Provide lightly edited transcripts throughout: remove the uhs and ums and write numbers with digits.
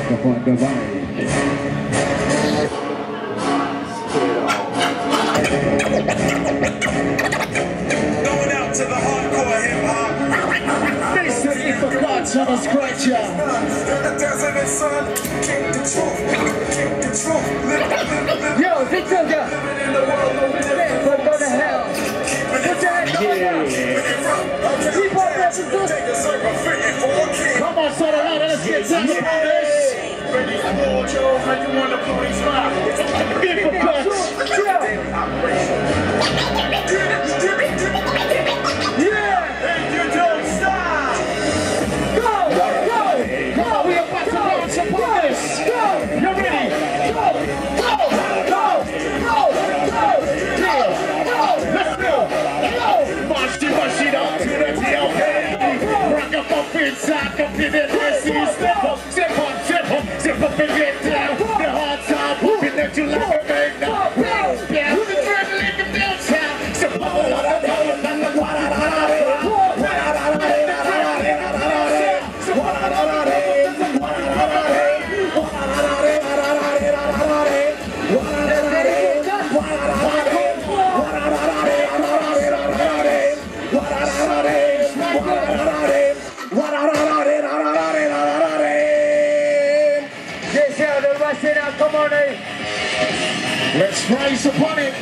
kepada baik. Going out to the hardcore hip hop. Disini Bakal sama scratcher. Dancing in sun, kick the truth, kick the truth. Yo, Victor, Living in the world of never go to hell. Put your hand on Keep on dancing, dude. Take a circle, fitting for a kid. Come on, Sore Hore, let's get down to this. Ready for war, Joe, how you want the police live? Big Bakal. Yeah. And you don't stop. Go, go, go. We are about to launch upon this. Go. You ready? Go, go, go, go, go. Yeah. Go. Let's go. Go. March it up to the TLK. Rock up up inside, come to the Messi. Step up, step up, step up, step up and get down. The hard time, pumping at you like a bang now. Yeah, who's the adrenaline from downtown? Step up, let's rise upon it.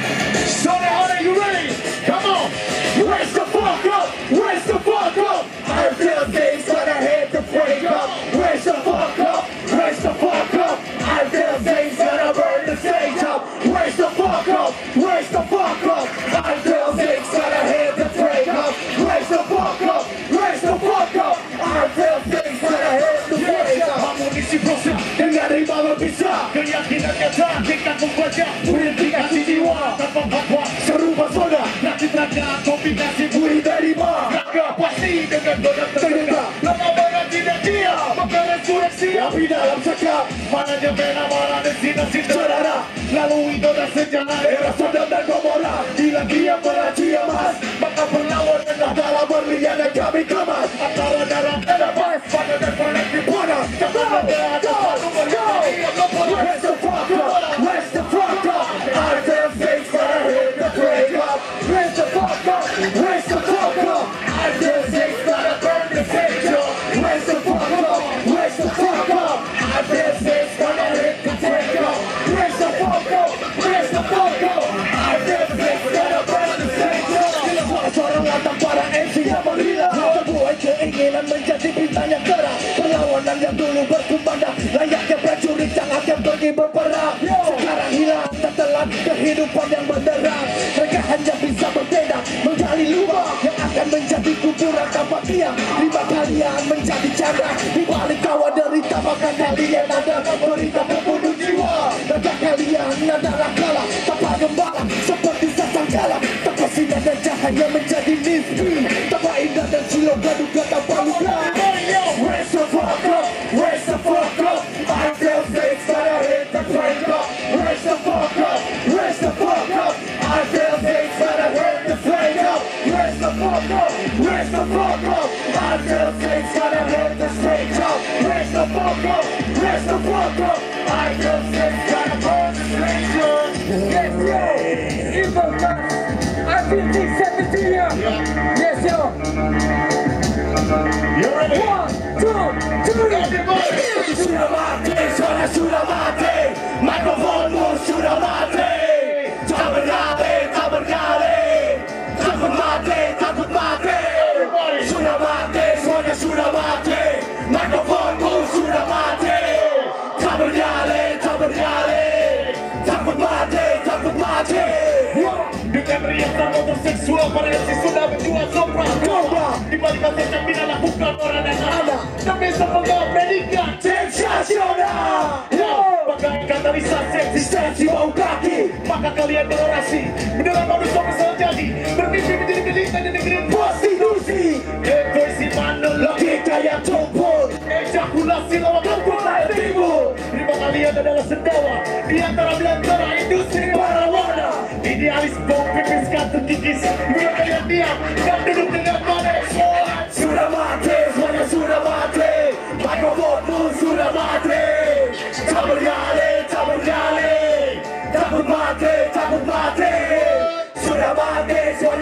Sore Hore, you ready? Come on. Raise the fuck up. Raise the fuck up. I feel things that I had to break up. Raise the fuck up. Raise the fuck up. I feel things that I burn the stage up. Raise the fuck up. Raise the fuck up. I feel things that I had to break up. Raise the fuck up. Raise the fuck up. I feel things that I had to break up. Amunisi prosa dengan rima bisa. Keyakinan nyata kita membaca purifikasi jiwa tanpa fatwa seru pesona rakit raga kombinasi buri dari ma raga pasti dengan berat ternyata lama banget tidak dia maka resurreksi api dalam sekap mananya pena mana destinasi terarah lalu idola sejarah era Sodom dan Gomora bila dia meraci emas maka perlawanan adalah berlian dan kami kemas antara darah dan nafas pada dan kolektif pada jangan ada satu berhenti Raise the fuck up, raise the fuck up. I feel things that I hate to break up. Raise the fuck up, raise the fuck up. I feel things that I burn the stage up. Raise the fuck up, raise the fuck up. I feel things that I hate to break up. Raise the fuck up, raise the fuck up. I feel things that I burn the stage up. Suara-suara lantang para MC yang merilah. Sebuah keinginan menjadi bintang yang terang. Perlawanan yang dulu berkumandang layaknya prajurit yang akan pergi berperang. Sekarang hilang tertelan kehidupan yang menderang. Mereka hanya bisa bertenda menggali lubang yang akan menjadi kuburan tanpa tiang. Lima kalian menjadi canda di balik kawah derita maka kalian ada berita pembunuh jiwa. Raga kalian adalah kalah tanpa gembala seperti sasangkala tanpa sinar dan cahaya menjadi mimpi tanpa indah dan silau gaduh tanpa luka. Raise the fuck up, raise the fuck up. I feel things that I hate to break up. Raise the fuck up, raise the fuck up. I feel things that I hate to break up. Raise the fuck up, raise the fuck up. I feel things that I hate to break up. Raise the fuck up, raise the fuck up. I feel things that I burn the stage up. Yes, yo, evil guys. I feel things 17 years. Yes, yo. You ready? 1, 2, 3, everybody! Sudah mati, suara sudah mati. Mikrofonmu sudah mati. Tak berdali, tak berdali. Takut mati, takut mati. Sudah mati, suara sudah mati. Mikrofonmu sudah mati. Tak berdali, tak berdali. Takut mati, takut mati. Dengan riasan motor seksual variasi sudah menjual sopra di balik kasus yang tidak lakukan orang dan anak demi semoga predikat sensasional. Bagai katalisasi eksistensi bau kaki maka kalian berorasi mendalam modus bisa jadi bermimpi menjadi pelita di negeri prostitusi. Intuisi mana logika yang tumpul ejakulasi lawan kumpul air timbul. Terima kalian adalah sendawa di antara belantara industri parawana. Idealis bau pipis kantong kikis mereka yang diam dan duduk dengan badan. Sudah mati, semuanya sudah mati. Mikrofonmu sudah mati.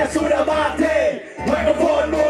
sudah mati. Mikrofonmu